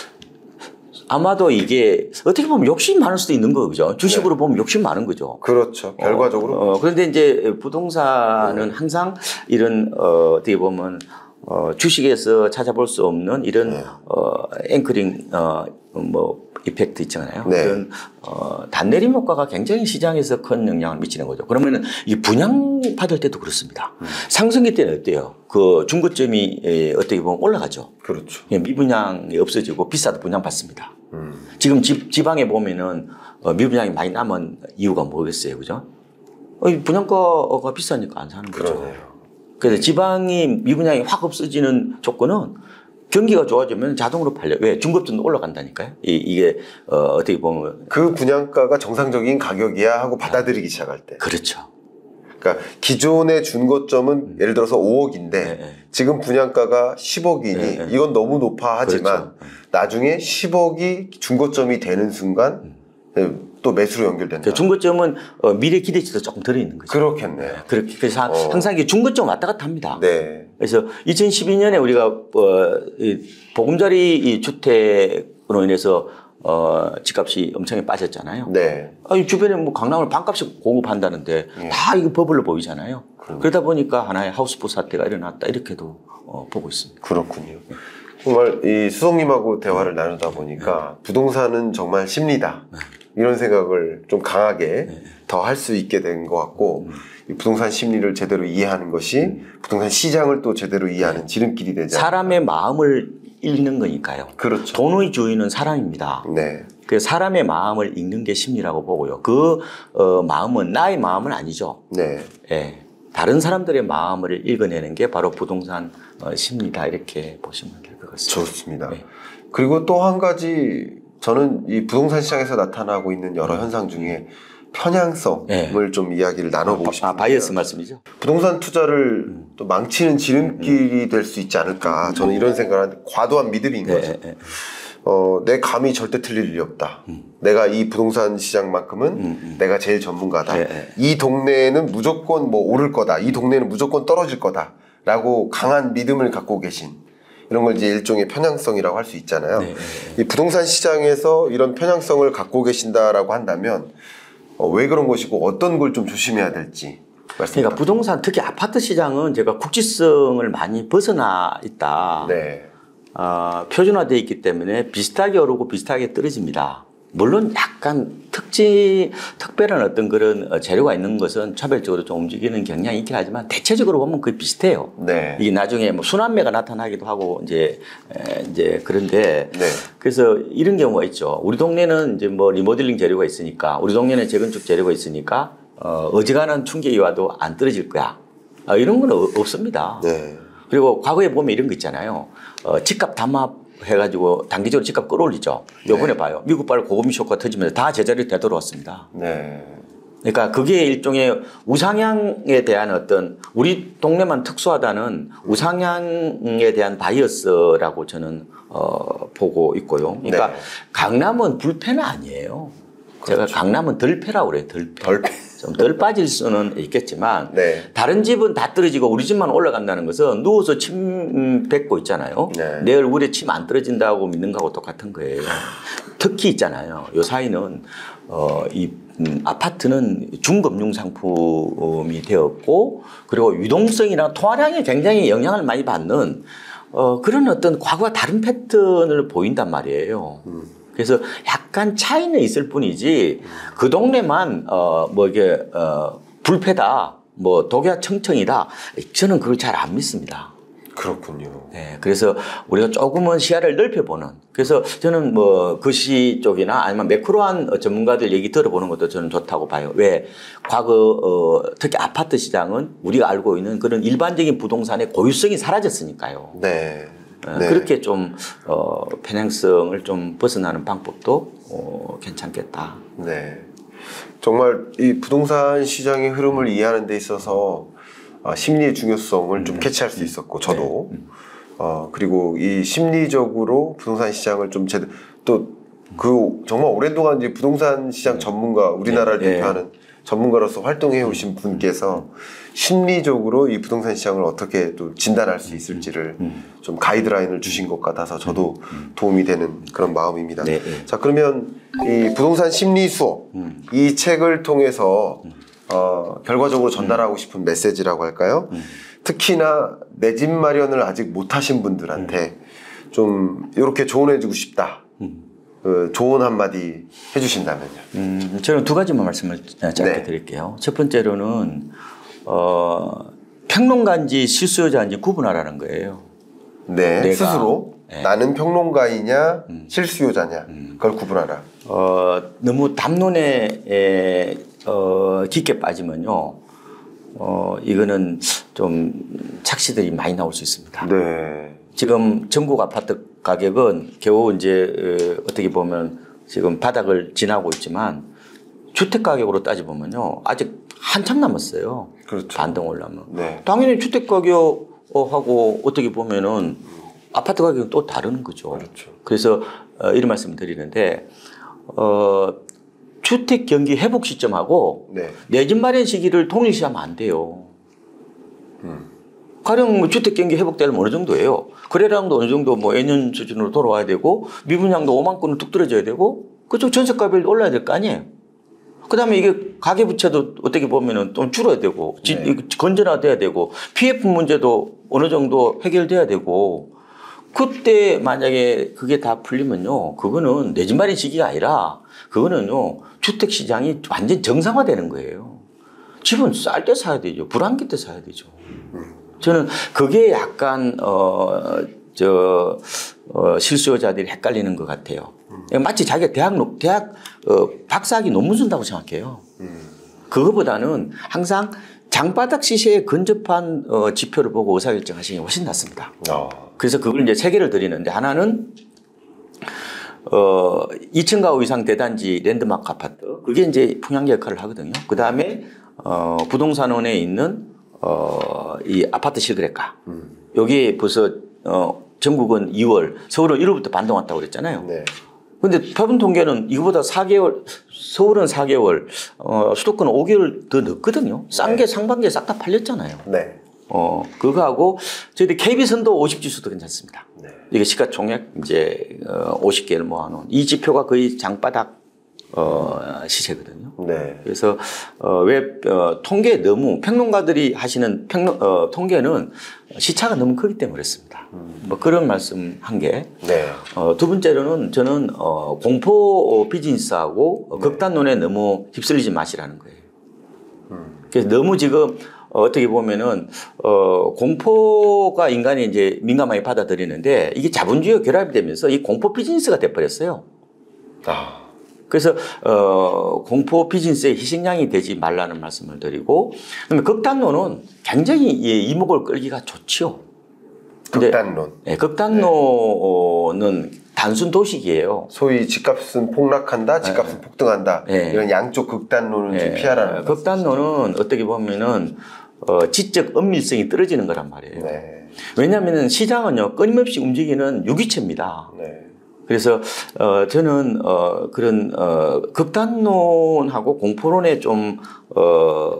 아마도 이게 어떻게 보면 욕심이 많을 수도 있는 거죠. 주식으로 보면 욕심 많은 거죠. 그렇죠. 결과적으로. 어, 어, 그런데 이제 부동산은 항상 이런, 어, 어떻게 보면, 어, 주식에서 찾아볼 수 없는 이런, 네. 어, 앵커링, 어, 뭐, 이펙트 있잖아요. 네. 그런, 어, 단내림 효과가 굉장히 시장에서 큰 영향을 미치는 거죠. 그러면은 이 분양 받을 때도 그렇습니다. 음. 상승기 때는 어때요? 그 중고점이 에, 어떻게 보면 올라가죠. 그렇죠. 예, 미분양이 없어지고 비싸도 분양 받습니다. 음. 지금 지, 지방에 보면은 어, 미분양이 많이 남은 이유가 뭐겠어요, 그죠? 어, 이 분양가가 비싸니까 안 사는 거죠. 그러네요. 그래서 지방이 미분양이 확 없어지는 조건은 경기가 좋아지면 자동으로 팔려. 왜? 중급점도 올라간다니까요. 이, 이게 어, 어떻게 보면 그 분양가가 정상적인 가격이야 하고 받아들이기 시작할 때. 그렇죠. 그러니까 기존의 준고점은 예를 들어서 오억인데 네, 네. 지금 분양가가 십억이니 네, 네. 이건 너무 높아 하지만 그렇죠. 나중에 십억이 준고점이 되는 순간 네, 또 매수로 연결된다. 그 중고점은 어, 미래 기대치도 조금 들어 있는 거죠. 그렇겠네요. 그렇게 그래서 하- 어. 항상 이게 중고점 왔다 갔다 합니다. 네. 그래서 이천십이 년에 우리가 어, 이 보금자리 이 주택으로 인해서 어, 집값이 엄청나게 빠졌잖아요. 네. 아니, 주변에 뭐 강남을 반값씩 공급한다는데 예. 다 이거 버블로 보이잖아요. 그럼. 그러다 보니까 하나의 하우스포 사태가 일어났다 이렇게도 어, 보고 있습니다. 그렇군요. 정말 이 수석님하고 대화를 나누다 보니까 네. 부동산은 정말 심리다. 이런 생각을 좀 강하게 네. 더 할 수 있게 된 것 같고 음. 이 부동산 심리를 제대로 이해하는 것이 부동산 시장을 또 제대로 이해하는 지름길이 되지 않을까. 사람의 마음을 읽는 거니까요. 그렇죠. 돈의 주인은 사람입니다. 네. 그 사람의 마음을 읽는 게 심리라고 보고요. 그 어, 마음은 나의 마음은 아니죠. 네. 예. 다른 사람들의 마음을 읽어내는 게 바로 부동산 어, 심리다 이렇게 보시면 될 것 같습니다. 좋습니다. 네. 그리고 또 한 가지 저는 이 부동산 시장에서 나타나고 있는 여러 현상 중에 편향성을 네. 좀 이야기를 나눠보고 싶습니다. 아, 바이어스 말씀이죠? 부동산 투자를 또 망치는 지름길이 될 수 있지 않을까. 저는 이런 생각을 하는데 과도한 믿음인 네, 거죠. 네. 어, 내 감이 절대 틀릴 일이 없다. 내가 이 부동산 시장만큼은 음, 음. 내가 제일 전문가다. 네, 네. 이 동네에는 무조건 뭐 오를 거다. 이 동네는 무조건 떨어질 거다. 라고 강한 믿음을 갖고 계신 이런 걸 이제 일종의 편향성이라고 할 수 있잖아요. 네, 네. 이 부동산 시장에서 이런 편향성을 갖고 계신다라고 한다면 어, 왜 그런 것이고 어떤 걸 좀 조심해야 될지 말씀. 그러니까 부동산 특히 아파트 시장은 제가 국지성을 많이 벗어나 있다. 네. 어, 표준화되어 있기 때문에 비슷하게 오르고 비슷하게 떨어집니다. 물론 약간 특지, 특별한 어떤 그런 재료가 있는 것은 차별적으로 좀 움직이는 경향이 있긴 하지만 대체적으로 보면 거의 비슷해요. 네. 이게 나중에 뭐 순환매가 나타나기도 하고 이제, 에, 이제 그런데 네. 그래서 이런 경우가 있죠. 우리 동네는 이제 뭐 리모델링 재료가 있으니까 우리 동네는 재건축 재료가 있으니까 어, 어지간한 충격이 와도 안 떨어질 거야. 어, 이런 건 없습니다. 네. 그리고 과거에 보면 이런 거 있잖아요. 어, 집값 담합 해가지고 단기적으로 집값 끌어올리죠. 요번에 네. 봐요. 미국 발로 고금리 쇼크가 터지면서 다 제자리로 되돌아왔습니다. 네. 그러니까 그게 일종의 우상향에 대한 어떤 우리 동네만 특수하다는 우상향에 대한 바이어스라고 저는 어, 보고 있고요. 그러니까 네. 강남은 불패는 아니에요. 제가 그렇죠. 강남은 덜패라고 그래요. 덜패. 덜패. 좀 덜 빠질 수는 있겠지만 네. 다른 집은 다 떨어지고 우리 집만 올라간다는 것은 누워서 침 뱉고 있잖아요. 네. 내 얼굴에 침 안 떨어진다고 믿는 거하고 똑같은 거예요. 특히 있잖아요. 요 사이는 어, 이 음, 아파트는 중금융 상품이 되었고 그리고 유동성이나 통화량에 굉장히 영향을 많이 받는 어, 그런 어떤 과거와 다른 패턴을 보인단 말이에요. 음. 그래서 약간 차이는 있을 뿐이지 그 동네만 어 뭐 이게 어 불패다 뭐 독야청청이다 저는 그걸 잘 안 믿습니다. 그렇군요. 네, 그래서 우리가 조금은 시야를 넓혀보는 그래서 저는 뭐 거시 쪽이나 아니면 매크로한 전문가들 얘기 들어보는 것도 저는 좋다고 봐요. 왜 과거 어 특히 아파트 시장은 우리가 알고 있는 그런 일반적인 부동산의 고유성이 사라졌으니까요. 네. 어, 네. 그렇게 좀 어, 편향성을 좀 벗어나는 방법도 어, 괜찮겠다. 네. 정말 이 부동산 시장의 흐름을 이해하는 데 있어서 아, 심리의 중요성을 좀 캐치할 수 있었고 저도 네. 어, 그리고 이 심리적으로 부동산 시장을 좀 제대로 또 그 정말 오랫동안 이제 부동산 시장 전문가 우리나라를 네. 대표하는 전문가로서 활동해 오신 분께서 심리적으로 이 부동산 시장을 어떻게 또 진단할 수 있을지를 음. 좀 가이드라인을 주신 것 같아서 저도 도움이 되는 그런 마음입니다. 네, 네. 자, 그러면 이 부동산 심리 수업 음. 이 책을 통해서 어, 결과적으로 전달하고 싶은 메시지라고 할까요? 음. 특히나 내 집 마련을 아직 못 하신 분들한테 좀 이렇게 조언해주고 싶다. 음. 그 조언 한마디 해주신다면요. 음, 저는 두 가지만 말씀을 짧게 네. 드릴게요. 첫 번째로는 어, 평론가인지 실수요자인지 구분하라는 거예요. 네, 내가, 스스로 네. 나는 평론가이냐 음. 실수요자냐 음. 그걸 구분하라. 어, 너무 담론에 에, 어, 깊게 빠지면요. 어, 이거는 좀 착시들이 많이 나올 수 있습니다. 네, 지금 전국 아파트 가격은 겨우 이제 어, 어떻게 보면 지금 바닥을 지나고 있지만 주택 가격으로 따져보면요. 아직 한참 남았어요. 그렇죠. 반등 올라면. 네, 당연히 주택 가격하고 어떻게 보면은 아파트 가격은 또 다른 거죠. 그렇죠. 그래서 어, 이런 말씀을 드리는데 어, 주택 경기 회복 시점하고 네, 내 집 마련 시기를 동일시하면 안 돼요. 음. 가령 뭐 주택 경기 회복되려면 어느 정도예요? 거래량도 어느 정도 뭐 예년 수준으로 돌아와야 되고 미분양도 오만 건을 뚝 떨어져야 되고 그쪽 전세가율도 올라야 될 거 아니에요? 그 다음에 이게 가계부채도 어떻게 보면은 좀 줄어야 되고, 네. 건전화돼야 되고, 피에프 문제도 어느 정도 해결돼야 되고, 그때 만약에 그게 다 풀리면요, 그거는 내 집 마련 시기가 아니라, 그거는요, 주택시장이 완전 정상화되는 거예요. 집은 쌀 때 사야 되죠. 불안기 때 사야 되죠. 저는 그게 약간, 어, 저, 어, 실수요자들이 헷갈리는 것 같아요. 음. 마치 자기가 대학, 대학, 어, 박사학위 논문 쓴다고 생각해요. 음. 그거보다는 항상 장바닥 시세에 근접한 어, 지표를 보고 의사결정 하시는 게 훨씬 낫습니다. 어. 그래서 그걸 이제 세 개를 드리는데 하나는, 어, 이 층 가구 이상 대단지 랜드마크 아파트. 그게 이제 풍향 역할을 하거든요. 그 다음에, 어, 부동산원에 있는, 어, 이 아파트 실거래가. 음. 여기 벌써, 어, 전국은 이월, 서울은 일월부터 반등 왔다고 그랬잖아요. 네. 근데 표본 통계는 이거보다 사 개월, 서울은 사 개월, 어, 수도권은 오 개월 더 늦거든요. 싼 게 네. 상반기에 싹 다 팔렸잖아요. 네. 어, 그거하고 저희들 케이비선도 오십 지수도 괜찮습니다. 네. 이게 시가총액 이제, 어, 오십 개를 모아놓은 이 지표가 거의 장바닥 어, 시세거든요. 네. 그래서, 어, 왜, 어, 통계 너무, 평론가들이 하시는 평론, 어, 통계는 시차가 너무 크기 때문에 그렇습니다. 음. 뭐 그런 말씀 한 개. 네. 어, 두 번째로는 저는, 어, 공포 비즈니스하고 네. 극단론에 너무 휩쓸리지 마시라는 거예요. 음. 그래서 너무 지금, 어, 어떻게 보면은, 어, 공포가 인간이 이제 민감하게 받아들이는데 이게 자본주의와 결합이 되면서 이 공포 비즈니스가 돼버렸어요. 아. 그래서 어, 공포 비즈니스의 희생양이 되지 말라는 말씀을 드리고, 그다음에 극단론은 굉장히 이목을 끌기가 좋지요. 극단론. 네, 극단론은 네. 단순 도식이에요. 소위 집값은 폭락한다, 집값은 네. 폭등한다. 네. 이런 양쪽 극단론을 네. 피하라는. 극단론은 어떻게 보면은 어, 지적 은밀성이 떨어지는 거란 말이에요. 네. 왜냐하면 시장은요 끊임없이 움직이는 유기체입니다. 네. 그래서 어 저는 어 그런 어 극단론하고 공포론에 좀 어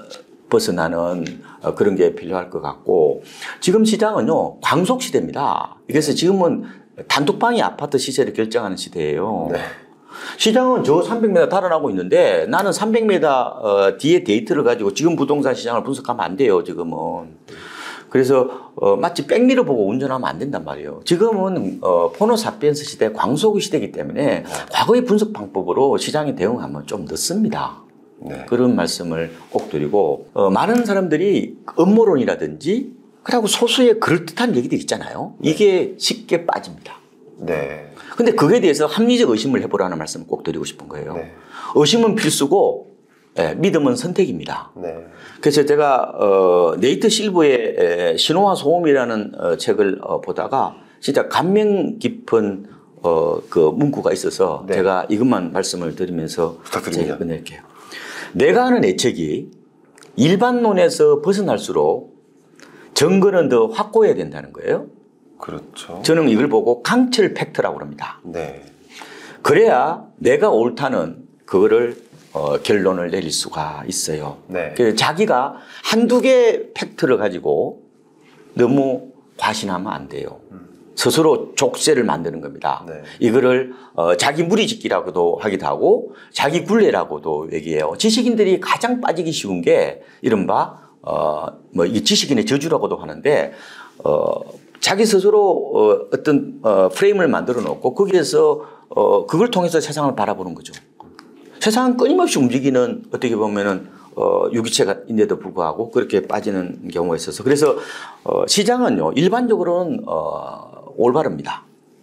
벗어나는 어 그런 게 필요할 것 같고, 지금 시장은요 광속 시대입니다. 그래서 지금은 단톡방이 아파트 시세를 결정하는 시대예요. 네. 시장은 저 삼백 미터 달아나고 있는데 나는 삼백 미터 어 뒤에 데이터를 가지고 지금 부동산 시장을 분석하면 안 돼요. 지금은. 그래서 어, 마치 백미러 보고 운전하면 안 된단 말이에요. 지금은 어, 포노사피엔스 시대, 광속 시대이기 때문에 과거의 분석 방법으로 시장에 대응하면 좀 늦습니다. 네. 그런 말씀을 꼭 드리고, 어, 많은 사람들이 음모론이라든지 그리고 소수의 그럴듯한 얘기들 있잖아요. 네. 이게 쉽게 빠집니다. 네. 근데 그거에 대해서 합리적 의심을 해보라는 말씀을 꼭 드리고 싶은 거예요. 네. 의심은 필수고 네, 믿음은 선택입니다. 네. 그래서 제가 어, 네이트 실버의 에, 신호와 소음이라는 어, 책을 어, 보다가 진짜 감명 깊은 어, 그 문구가 있어서 네. 제가 이것만 말씀을 드리면서 부탁드립니다. 끝낼게요. 내가 하는 예측이 일반론에서 벗어날수록 증거는 더 확고해야 된다는 거예요. 그렇죠. 저는 이걸 보고 강철 팩트라고 합니다. 네. 그래야 내가 옳다는 그거를 어, 결론을 내릴 수가 있어요. 네. 그래서 자기가 한두 개 팩트를 가지고 너무 과신하면 안 돼요. 음. 스스로 족쇄를 만드는 겁니다. 네. 이거를 어, 자기 무리짓기라고도 하기도 하고 자기 굴레라고도 얘기해요. 지식인들이 가장 빠지기 쉬운 게 이른바 어, 뭐 이 지식인의 저주라고도 하는데 어, 자기 스스로 어, 어떤 어, 프레임을 만들어 놓고 거기에서 어, 그걸 통해서 세상을 바라보는 거죠. 세상은 끊임없이 움직이는 어떻게 보면은 어, 유기체인데도 불구하고 그렇게 빠지는 경우가 있어서, 그래서 어, 시장은요 일반적으로는 어, 올바릅니다.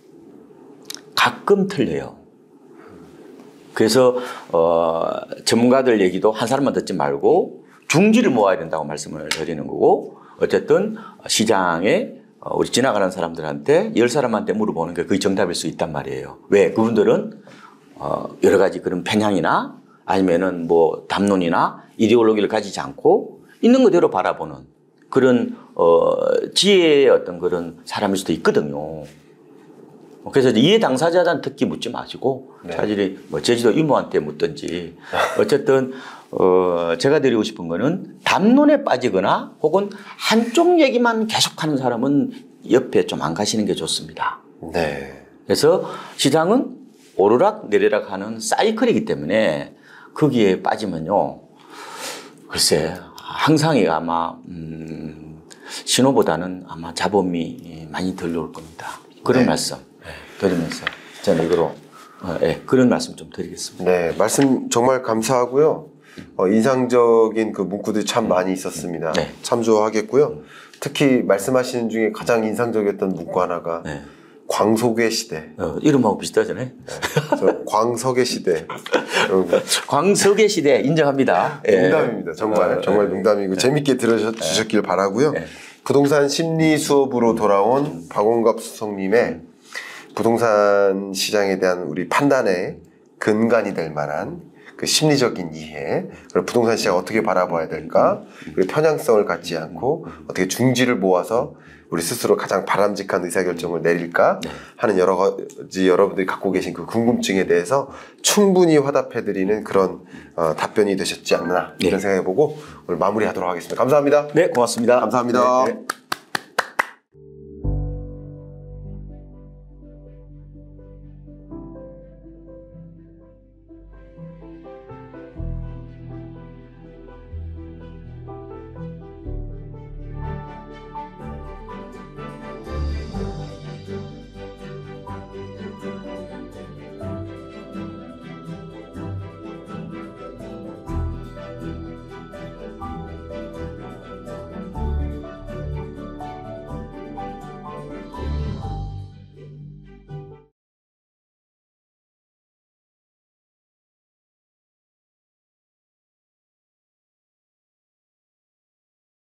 가끔 틀려요. 그래서 어, 전문가들 얘기도 한 사람만 듣지 말고 중지를 모아야 된다고 말씀을 드리는 거고, 어쨌든 시장에 어, 우리 지나가는 사람들한테 열 사람한테 물어보는 게 거의 정답일 수 있단 말이에요. 왜? 그분들은 어, 여러 가지 그런 편향이나 아니면은 뭐 담론이나 이데올로기를 가지지 않고 있는 그대로 바라보는 그런 어, 지혜의 어떤 그런 사람일 수도 있거든요. 그래서 이해 당사자단 특히 묻지 마시고 네. 차라리 뭐 제주도 이모한테 묻든지 어쨌든 어, 제가 드리고 싶은 거는 담론에 빠지거나 혹은 한쪽 얘기만 계속하는 사람은 옆에 좀 안 가시는 게 좋습니다. 네. 그래서 시장은 오르락 내리락 하는 사이클이기 때문에 거기에 빠지면요. 글쎄, 항상 아마, 음, 신호보다는 아마 자본이 많이 덜 나올 겁니다. 그런 네. 말씀 드리면서 저는 이거로, 어, 네, 그런 말씀 좀 드리겠습니다. 네. 말씀 정말 감사하고요. 어, 인상적인 그 문구들이 참 많이 있었습니다. 네. 참조하겠고요. 특히 말씀하시는 중에 가장 인상적이었던 문구 하나가 네. 광속의 시대. 어, 이름하고 비슷하잖아요. 네. 저 광석의 시대. 여러분, 광석의 시대 인정합니다. 예. 농담입니다. 정말 어, 정말 예. 농담이고 재밌게 들어주셨길 바라고요. 예. 부동산 심리 수업으로 돌아온 박원갑 수석님의 부동산 시장에 대한 우리 판단의 근간이 될 만한 그 심리적인 이해, 그리고 부동산 시장 어떻게 바라봐야 될까, 그리고 편향성을 갖지 않고 어떻게 중지를 모아서 우리 스스로 가장 바람직한 의사결정을 내릴까 하는 여러 가지 여러분들이 갖고 계신 그 궁금증에 대해서 충분히 화답해드리는 그런 어, 답변이 되셨지 않나 이런 네. 생각해보고 오늘 마무리하도록 하겠습니다. 감사합니다. 네, 고맙습니다. 감사합니다. 네, 네.